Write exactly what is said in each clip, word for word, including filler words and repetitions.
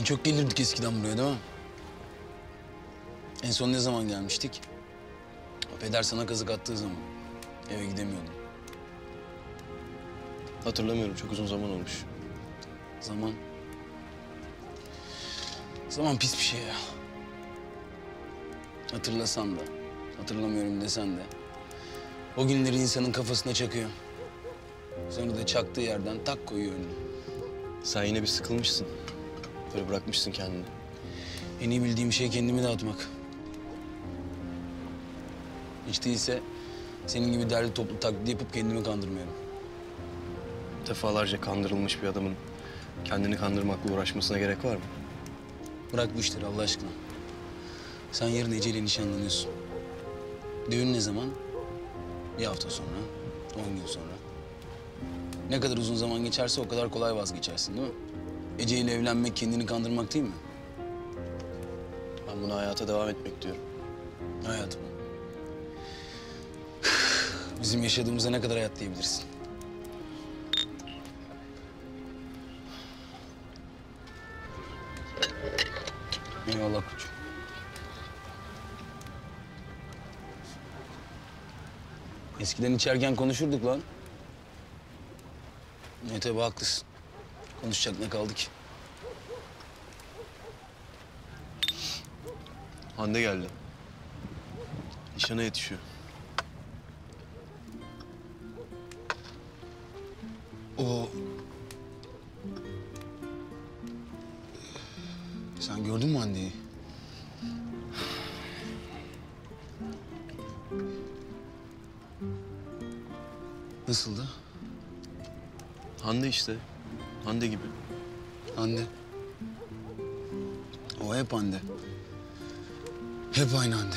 Çok gelirdik eskiden buraya değil mi? En son ne zaman gelmiştik? Peder sana kazık attığı zaman. Eve gidemiyordum. Hatırlamıyorum, çok uzun zaman olmuş. Zaman... Zaman pis bir şey ya. Hatırlasan da, hatırlamıyorum desen de... O günleri insanın kafasına çakıyor. Sonra da çaktığı yerden tak koyuyor önüne. Sen yine bir sıkılmışsın. Böyle bırakmışsın kendini. En iyi bildiğim şey kendimi dağıtmak. Hiç değilse senin gibi derli toplu taklidi yapıp kendimi kandırmıyorum. Defalarca kandırılmış bir adamın kendini kandırmakla uğraşmasına gerek var mı? Bırak bu işleri Allah aşkına. Sen yarın Ece ile nişanlanıyorsun. Düğün ne zaman? Bir hafta sonra, on gün sonra. Ne kadar uzun zaman geçerse o kadar kolay vazgeçersin değil mi? Ece ile evlenmek kendini kandırmak değil mi? Ben buna hayata devam etmek diyorum. Hayat mı? Bizim yaşadığımıza ne kadar hayat diyebilirsin? Eyvallah koçum. Eskiden içerken konuşurduk lan. Ne tabii haklısın. Konuşacak ne kaldı ki? Hande geldi. Nişana yetişiyor. O... Sen gördün mü Hande'yi? Nasıldı? Hande işte. Hande gibi. Hande. O hep Hande. Hep aynı Hande.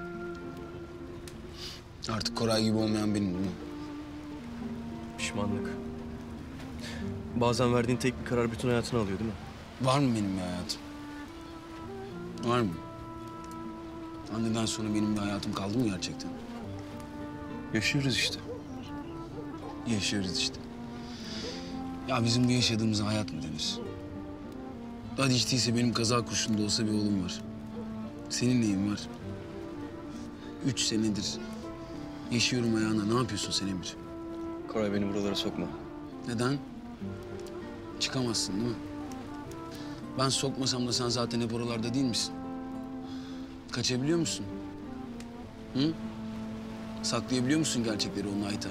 Artık Koray gibi olmayan benim değil mi? Pişmanlık. Bazen verdiğin tek bir karar bütün hayatını alıyor değil mi? Var mı benim bir hayatım? Var mı? Hande'den sonra benim bir hayatım kaldı mı gerçekten? Yaşıyoruz işte. Yaşıyoruz işte. Ya bizim bu yaşadığımıza hayat mı denir? Hadi hiç değilse benim kaza kurşununda olsa bir oğlum var. Senin neyin var? Üç senedir yaşıyorum ayağına. Ne yapıyorsun sen Emir? Koray beni buralara sokma. Neden? Çıkamazsın değil mi? Ben sokmasam da sen zaten hep oralarda değil misin? Kaçabiliyor musun? Hı? Saklayabiliyor musun gerçekleri onun Ayta?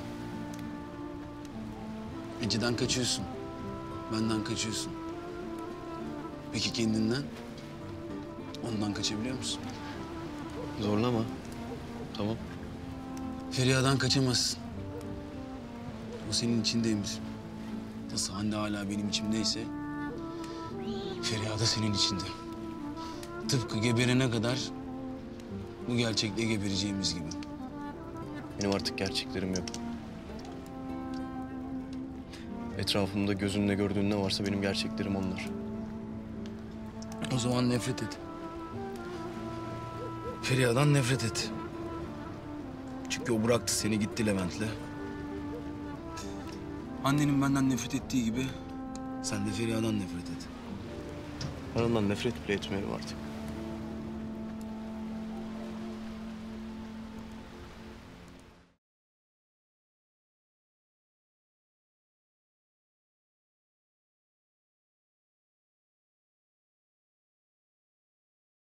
Ece'den kaçıyorsun. Benden kaçıyorsun. Peki kendinden? Ondan kaçabiliyor musun? Zorlama. Tamam. Feriha'dan kaçamazsın. O senin içindeymiş. Nasıl Hande hala benim içimdeyse... Feriha da senin içinde. Tıpkı geberene kadar bu gerçekle gebereceğimiz gibi. Benim artık gerçeklerim yok. Etrafımda gözünle gördüğün ne varsa benim gerçeklerim onlar. O zaman nefret et. Feriha'dan nefret et. Çünkü o bıraktı seni gitti Levent'le. Annenin benden nefret ettiği gibi sen de Feriha'dan nefret et. Ben ondan nefret bile etmiyorum artık.